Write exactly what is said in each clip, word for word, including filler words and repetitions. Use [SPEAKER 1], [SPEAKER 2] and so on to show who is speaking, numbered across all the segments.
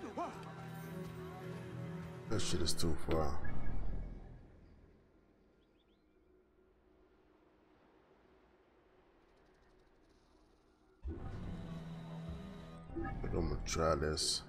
[SPEAKER 1] That shit is too far. But I'm gonna try this.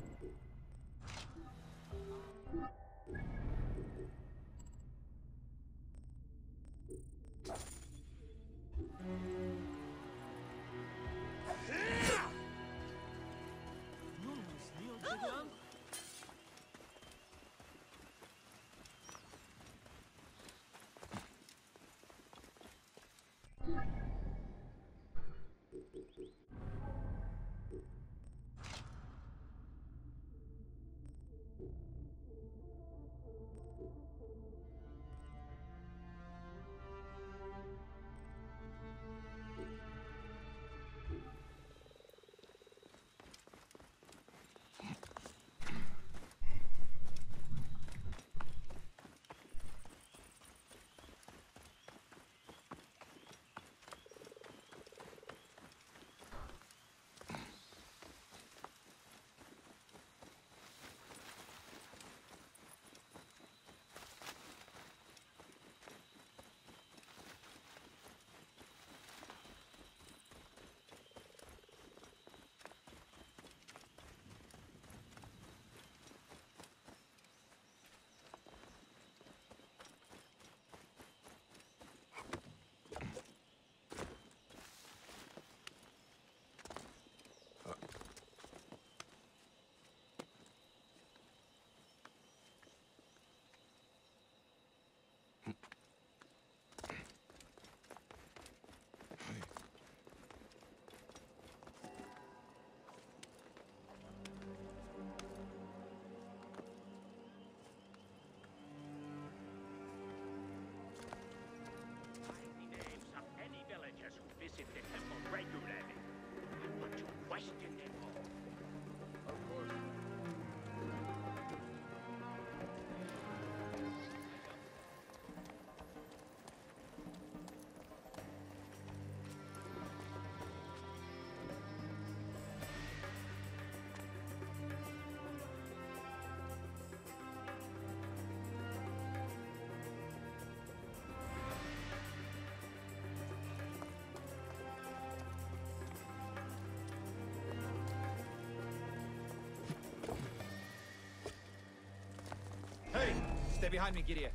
[SPEAKER 2] Stay behind me, Gideon.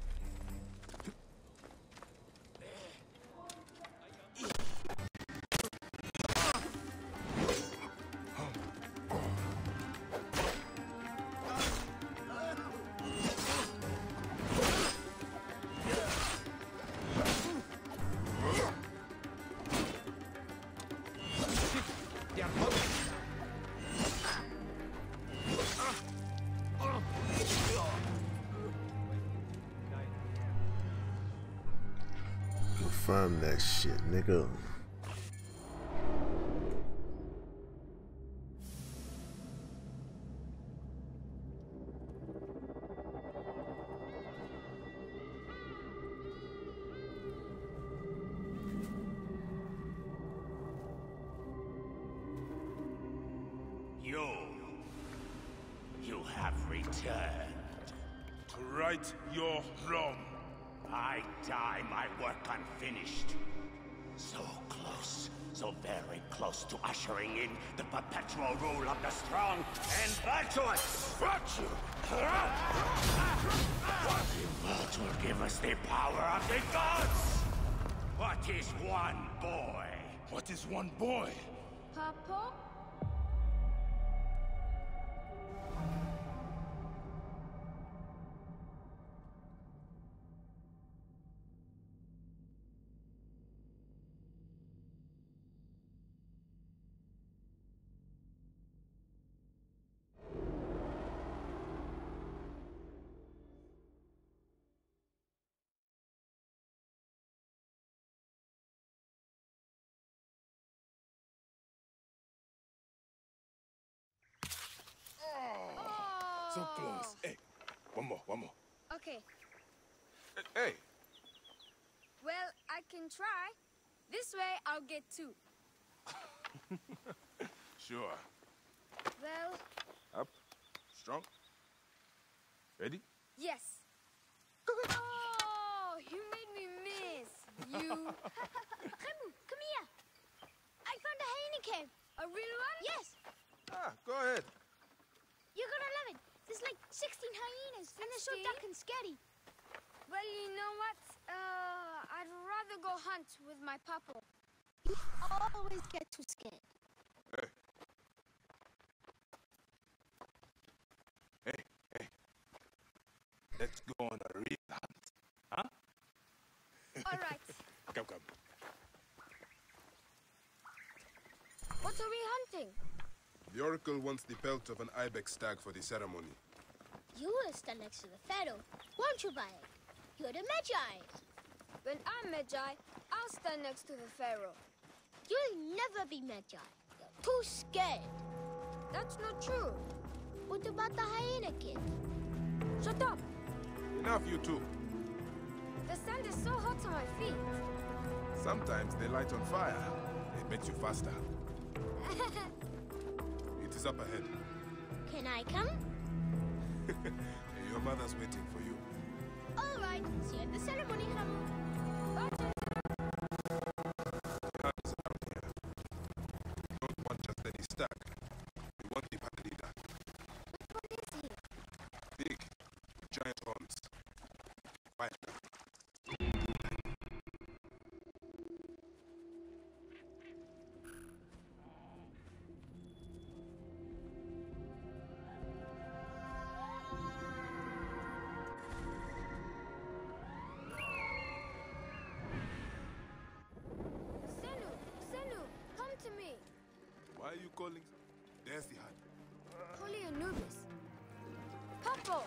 [SPEAKER 1] Confirm that shit, nigga.
[SPEAKER 3] You... You have returned.
[SPEAKER 4] To right your wrong.
[SPEAKER 3] I die my work unfinished. So close, so very close to ushering in the perpetual rule of the strong and virtuous!
[SPEAKER 4] Virtue!
[SPEAKER 3] What will give us the power of the gods? What is one boy?
[SPEAKER 4] What is one boy?
[SPEAKER 5] Papa?
[SPEAKER 4] So close. Hey, one more, one more.
[SPEAKER 5] Okay.
[SPEAKER 4] Hey.
[SPEAKER 5] Well, I can try. This way, I'll get two.
[SPEAKER 4] Sure.
[SPEAKER 5] Well...
[SPEAKER 4] Up.
[SPEAKER 5] It's so dark and scary. Well, you know what? Uh, I'd rather go hunt with my papa. You always get too scared.
[SPEAKER 4] Hey. Hey, hey. Let's go on a real hunt. Huh?
[SPEAKER 5] All right.
[SPEAKER 4] Come, come.
[SPEAKER 5] What are we hunting?
[SPEAKER 2] The Oracle wants the pelt of an ibex stag for the ceremony.
[SPEAKER 6] You will stand next to the pharaoh, won't you, Bayek? You're the Magi.
[SPEAKER 5] When I'm Magi, I'll stand next to the pharaoh.
[SPEAKER 6] You'll never be Magi. You're too scared.
[SPEAKER 5] That's not true.
[SPEAKER 6] What about the hyena kid?
[SPEAKER 5] Shut up.
[SPEAKER 2] Enough, you two.
[SPEAKER 5] The sand is so hot on my feet.
[SPEAKER 2] Sometimes they light on fire. It makes you faster. It is up ahead.
[SPEAKER 6] Can I come?
[SPEAKER 2] Your mother's waiting for you.
[SPEAKER 6] All right. See you at the ceremony, Hamu.
[SPEAKER 2] Hands around here. We don't want just any stag. We want the pack leader.
[SPEAKER 5] What is he?
[SPEAKER 2] Big, giant horns. Quiet now.
[SPEAKER 5] Senu, Senu, come to me.
[SPEAKER 2] Why are you calling? There's the hut.
[SPEAKER 5] Holy Anubis. Papa!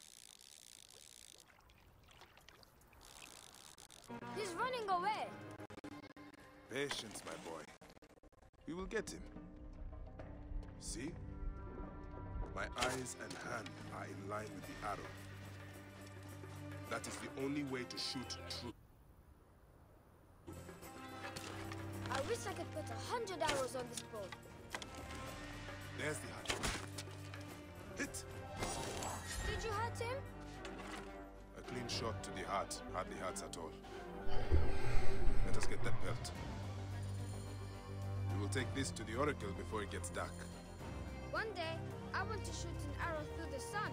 [SPEAKER 5] He's running away.
[SPEAKER 2] Patience, my boy. We will get him. See? My eyes and hand are in line with the arrow. That is the only way to shoot true.
[SPEAKER 5] I wish I could put a hundred arrows on this bow.
[SPEAKER 2] There's the hut. Hit!
[SPEAKER 5] Did you hurt him?
[SPEAKER 2] A clean shot to the heart hardly hurts at all. Let us get that belt. We will take this to the Oracle before it gets dark.
[SPEAKER 5] One day, I want to shoot an arrow through the sun.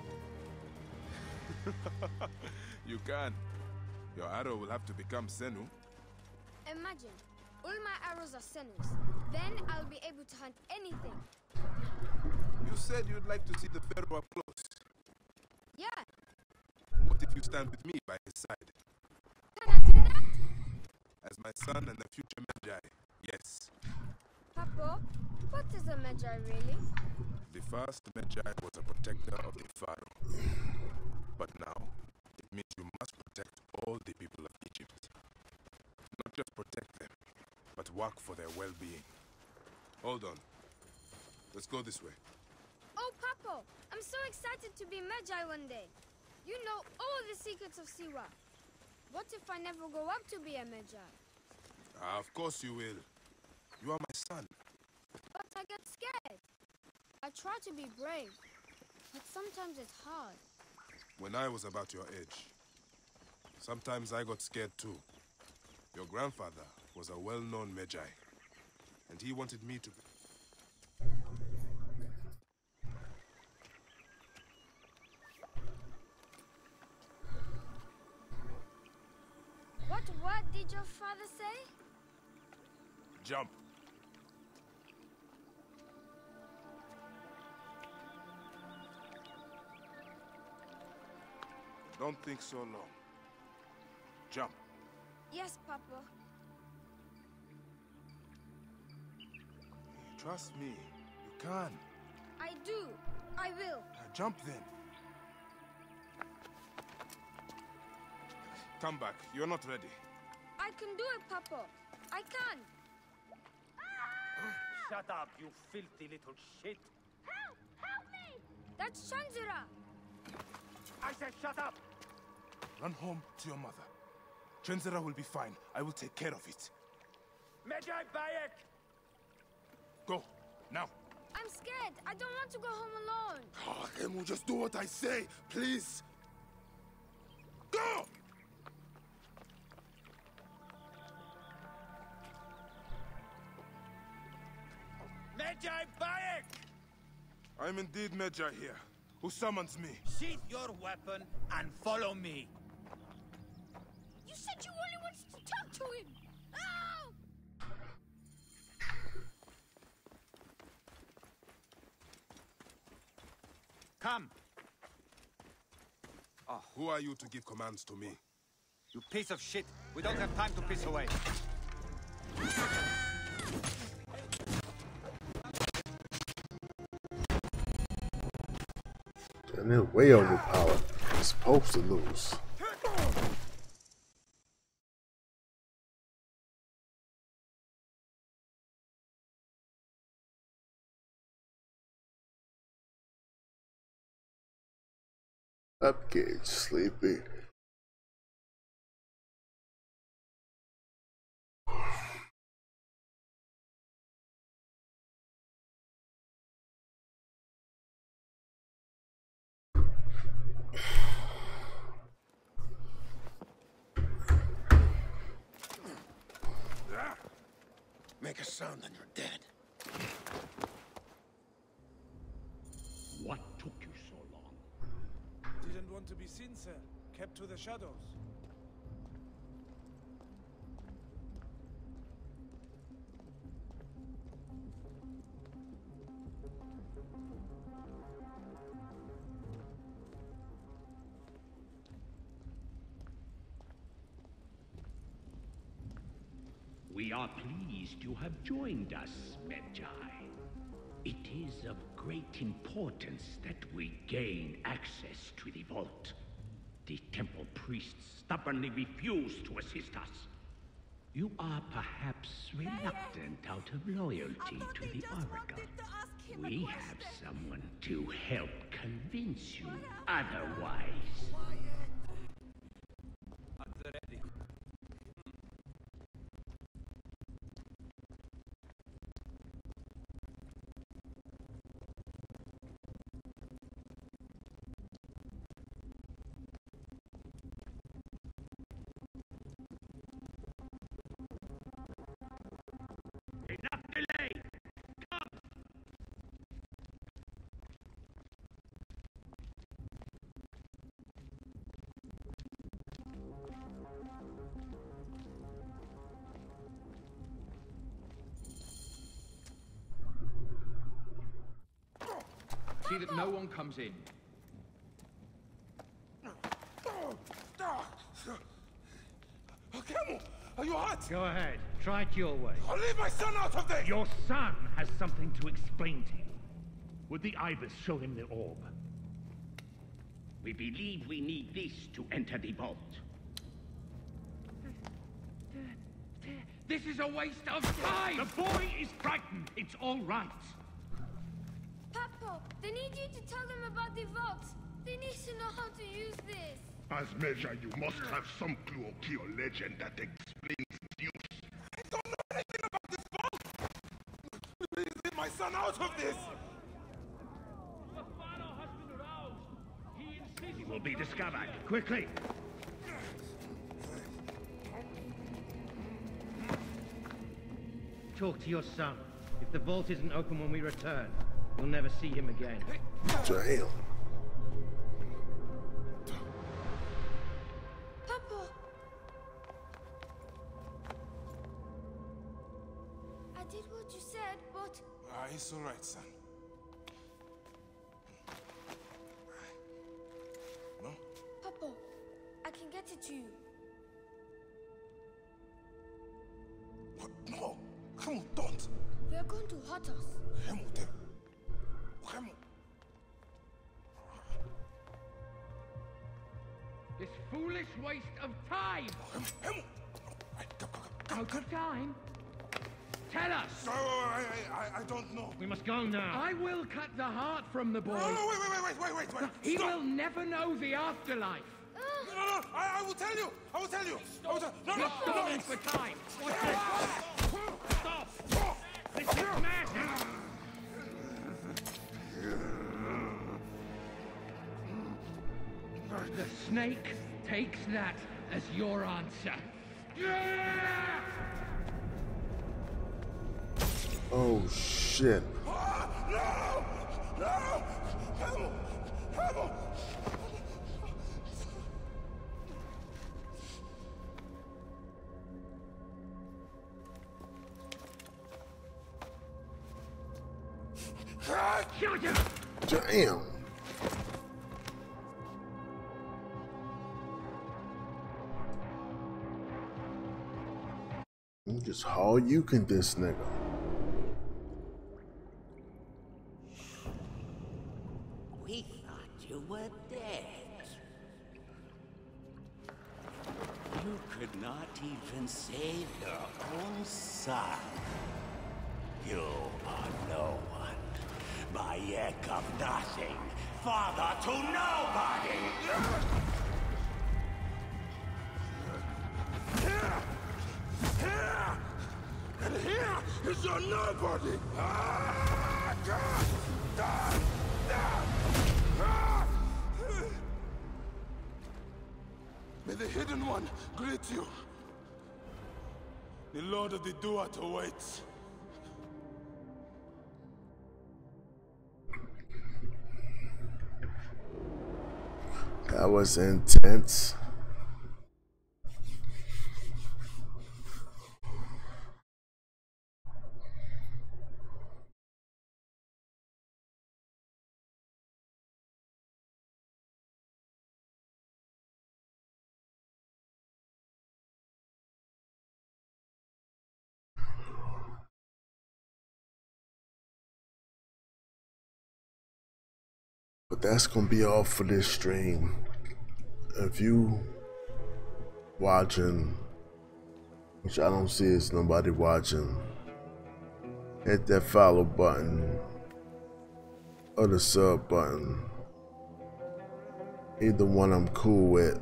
[SPEAKER 2] You can. Your arrow will have to become Senu.
[SPEAKER 5] Imagine, all my arrows are Senus. Then I'll be able to hunt anything.
[SPEAKER 2] You said you'd like to see the Pharaoh up close.
[SPEAKER 5] Yeah,
[SPEAKER 2] What if you stand with me by his side?
[SPEAKER 5] can I do that?
[SPEAKER 2] As my son and the future Magi, yes.
[SPEAKER 5] Papa, what is a Magi really?
[SPEAKER 2] The first Magi was a protector of the Pharaoh. But now, it means you must protect all the people of Egypt. Not just protect them, but work for their well-being. Hold on. Let's go this way.
[SPEAKER 5] Oh, Papa, I'm so excited to be Magi one day. You know all the secrets of Siwa. What if I never grow up to be a Magi?
[SPEAKER 2] Ah, of course you will. You are my son.
[SPEAKER 5] But I get scared. I try to be brave, but sometimes it's hard.
[SPEAKER 2] When I was about your age, sometimes I got scared too. Your grandfather was a well-known Magi, and he wanted me to be...
[SPEAKER 5] What word did your father say?
[SPEAKER 2] Jump! Don't think so long. Jump.
[SPEAKER 5] Yes, Papa.
[SPEAKER 2] Trust me, you can.
[SPEAKER 5] I do. I will.
[SPEAKER 2] Now jump then. Come back. You're not ready.
[SPEAKER 5] I can do it, Papa. I can.
[SPEAKER 3] Shut up, you filthy little shit!
[SPEAKER 5] Help! Help me! That's Shanzira.
[SPEAKER 3] I said shut up!
[SPEAKER 2] Run home to your mother. Chenzera will be fine. I will take care of it.
[SPEAKER 3] Magi Bayek!
[SPEAKER 2] Go, now.
[SPEAKER 5] I'm scared. I don't want to go home alone.
[SPEAKER 2] Oh, Remu, just do what I say, please. Go!
[SPEAKER 3] Magi Bayek!
[SPEAKER 2] I'm indeed Magi here. Who summons me?
[SPEAKER 3] Sheath your weapon and follow me.
[SPEAKER 6] You said you only wanted to talk to him. Oh!
[SPEAKER 3] Come.
[SPEAKER 2] Oh. Who are you to give commands to me?
[SPEAKER 3] You piece of shit. We don't have time to piss away.
[SPEAKER 1] And they're way overpowered. They're supposed to lose. Upgauge, sleepy.
[SPEAKER 3] Make a sound and you're dead.
[SPEAKER 7] What took you so long?
[SPEAKER 8] Didn't want to be seen, sir. Kept to the shadows.
[SPEAKER 7] We are pleased you have joined us, Medjay. It is of great importance that we gain access to the vault. The temple priests stubbornly refuse to assist us. You are perhaps reluctant out of loyalty to the Oracle. We have someone to help convince you otherwise.
[SPEAKER 9] See that no one comes in.
[SPEAKER 2] Camel, are you hurt?
[SPEAKER 10] Go ahead. Try it your way.
[SPEAKER 2] I'll leave my son out of this!
[SPEAKER 7] Your son has something to explain to you. Would the Ibis show him the orb? We believe we need this to enter the vault.
[SPEAKER 9] This is a waste of time!
[SPEAKER 7] The boy is frightened. It's all right.
[SPEAKER 5] Papo, they need you to tell them about the vault. They need to know how to use this.
[SPEAKER 11] As Medjay, you must have some clue or key or legend that explains its use.
[SPEAKER 2] I don't know anything about this vault! Please leave my son out of this!
[SPEAKER 7] He will be discovered. Quickly!
[SPEAKER 10] Talk to your son. If the vault isn't open when we return, you'll never see him again.
[SPEAKER 1] Damn.
[SPEAKER 5] Papo! I did what you said, but...
[SPEAKER 2] Ah, it's all right, son. No?
[SPEAKER 5] Papo, I can get it to you.
[SPEAKER 2] What? No! Camel, don't!
[SPEAKER 5] They're going to hurt us.
[SPEAKER 2] Camel, there. Camel.
[SPEAKER 9] This foolish waste of time!
[SPEAKER 2] Camel, Camel!
[SPEAKER 9] Out of time? Tell us!
[SPEAKER 2] No, I, I, I don't know.
[SPEAKER 10] We must go now.
[SPEAKER 9] I will cut the heart from the boy.
[SPEAKER 2] No, no, wait, wait, wait, wait, wait, wait.
[SPEAKER 9] He
[SPEAKER 2] Stop.
[SPEAKER 9] will never know the afterlife.
[SPEAKER 2] No, no, no, I, I will tell you. I will tell you. I will tell No, no,
[SPEAKER 9] You're
[SPEAKER 2] no,
[SPEAKER 9] stalling
[SPEAKER 2] no.
[SPEAKER 9] for time.
[SPEAKER 7] What's this? Stop! This is madness!
[SPEAKER 9] The snake takes that as your answer.
[SPEAKER 1] Oh shit.
[SPEAKER 2] Ah, no! No! Camel!
[SPEAKER 1] Damn. You just haul you can this nigga.
[SPEAKER 3] We thought you were dead. You could not even save your own son. You are no one. Bayek of nothing. Father to nobody.
[SPEAKER 2] And here is your nobody! Ah, God! Ah, ah, ah. May the Hidden One greet you. The Lord of the Duat awaits.
[SPEAKER 1] That was intense. But that's gonna be all for this stream. If you watching, which I don't see is nobody watching, hit that follow button or the sub button. Either one I'm cool with.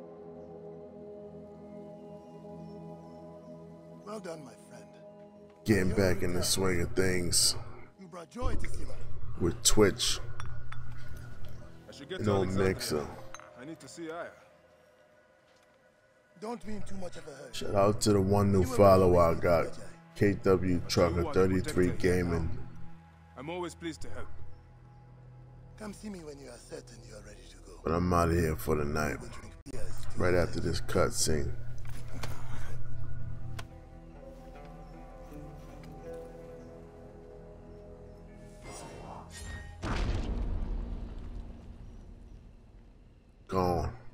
[SPEAKER 11] Well done, my friend.
[SPEAKER 1] Getting back in the swing of things
[SPEAKER 11] You brought joy to Siva.
[SPEAKER 1] with Twitch
[SPEAKER 2] I should get
[SPEAKER 1] and
[SPEAKER 2] to
[SPEAKER 1] on
[SPEAKER 2] Alexandria.
[SPEAKER 1] Mixer.
[SPEAKER 2] I need to see Aya.
[SPEAKER 11] Don't be in too much of a hurry.
[SPEAKER 1] Shout out to the one new follower I got, K W Trucker thirty-three Gaming.
[SPEAKER 2] I'm always pleased to help.
[SPEAKER 11] Come see me when you are certain you are ready to go.
[SPEAKER 1] But I'm out of here for the night. Right after this cutscene. Gone.